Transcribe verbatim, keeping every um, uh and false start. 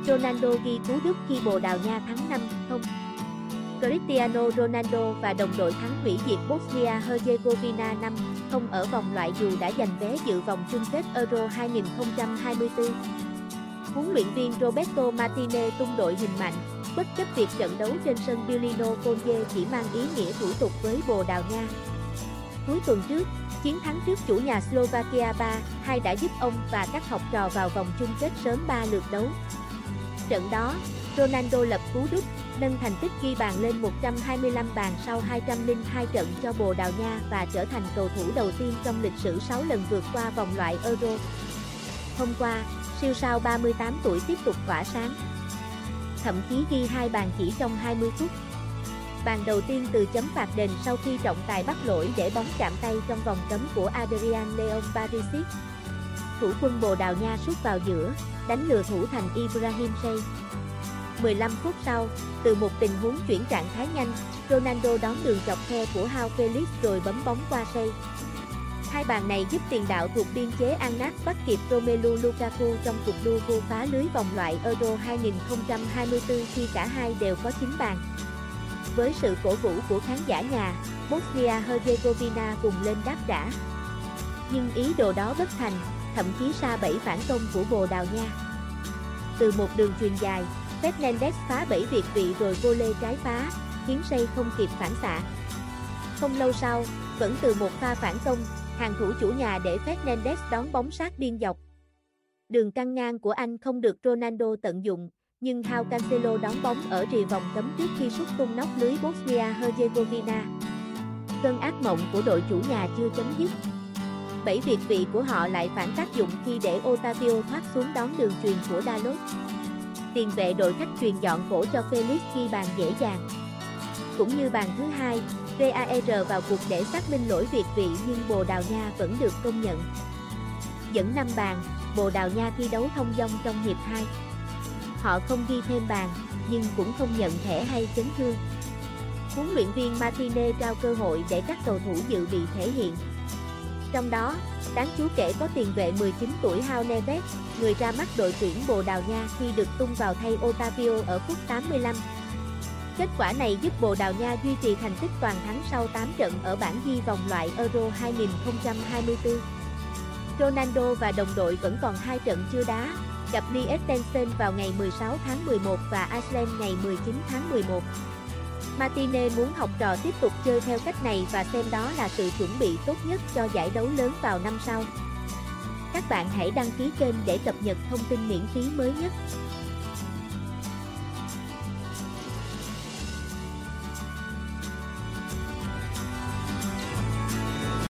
Ronaldo ghi cú đúp khi Bồ Đào Nha thắng năm không. Cristiano Ronaldo và đồng đội thắng hủy diệt Bosnia-Herzegovina năm không ở vòng loại dù đã giành vé dự vòng chung kết Euro hai không hai tư. Huấn luyện viên Roberto Martinez tung đội hình mạnh, bất chấp việc trận đấu trên sân Bilino Colje chỉ mang ý nghĩa thủ tục với Bồ Đào Nha. Cuối tuần trước, chiến thắng trước chủ nhà Slovakia ba hai đã giúp ông và các học trò vào vòng chung kết sớm ba lượt đấu. Trận đó, Ronaldo lập cú đúp, nâng thành tích ghi bàn lên một trăm hai mươi lăm bàn sau hai trăm lẻ hai trận cho Bồ Đào Nha và trở thành cầu thủ đầu tiên trong lịch sử sáu lần vượt qua vòng loại Euro. Hôm qua, siêu sao ba mươi tám tuổi tiếp tục tỏa sáng. Thậm chí ghi hai bàn chỉ trong hai mươi phút. Bàn đầu tiên từ chấm phạt đền sau khi trọng tài bắt lỗi để bóng chạm tay trong vòng cấm của Adrian Leon Barisic. Thủ quân Bồ Đào Nha sút vào giữa, đánh lừa thủ thành Ibrahim Sey. mười lăm phút sau, từ một tình huống chuyển trạng thái nhanh, Ronaldo đón đường chọc khe của João Felix rồi bấm bóng qua Sey. Hai bàn này giúp tiền đạo thuộc biên chế Al Nassr bắt kịp Romelu Lukaku trong cuộc đua vô phá lưới vòng loại Euro hai không hai tư khi cả hai đều có chín bàn. Với sự cổ vũ của khán giả nhà, Bosnia-Herzegovina vùng lên đáp trả. Nhưng ý đồ đó bất thành, thậm chí sa bẫy phản công của Bồ Đào Nha. Từ một đường chuyền dài, Fernandes phá bẫy việt vị rồi volley trái phá, khiến Sey không kịp phản xạ. Không lâu sau, vẫn từ một pha phản công, hàng thủ chủ nhà để Fernandes đón bóng sát biên dọc. Đường căng ngang của anh không được Ronaldo tận dụng, nhưng João Cancelo đón bóng ở rìa vòng cấm trước khi sút tung nóc lưới Bosnia-Herzegovina. Cơn ác mộng của đội chủ nhà chưa chấm dứt. Bẫy việt vị của họ lại phản tác dụng khi để Otavio thoát xuống đón đường chuyền của Dalot. Tiền vệ đội khách chuyền dọn cổ cho Felix ghi bàn dễ dàng. Cũng như bàn thứ hai, vê a rờ vào cuộc để xác minh lỗi việt vị nhưng Bồ Đào Nha vẫn được công nhận. Dẫn năm bàn, Bồ Đào Nha thi đấu thông dong trong hiệp hai. Họ không ghi thêm bàn, nhưng cũng không nhận thẻ hay chấn thương. Huấn luyện viên Martinez trao cơ hội để các cầu thủ dự bị thể hiện. Trong đó, đáng chú kể có tiền vệ mười chín tuổi João Neves, người ra mắt đội tuyển Bồ Đào Nha khi được tung vào thay Otavio ở phút tám mươi lăm. Kết quả này giúp Bồ Đào Nha duy trì thành tích toàn thắng sau tám trận ở bảng G vòng loại Euro hai không hai tư. Ronaldo và đồng đội vẫn còn hai trận chưa đá, gặp Liechtenstein vào ngày mười sáu tháng mười một và Iceland ngày mười chín tháng mười một. Martinez muốn học trò tiếp tục chơi theo cách này và xem đó là sự chuẩn bị tốt nhất cho giải đấu lớn vào năm sau. Các bạn hãy đăng ký kênh để cập nhật thông tin miễn phí mới nhất.